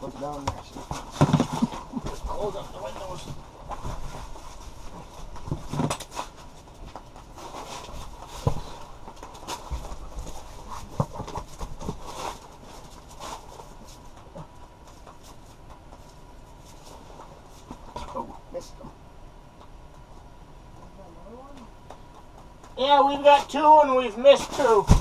Look down there. Close up the windows. Oh, missed them. Yeah, we've got 2 and we've missed 2.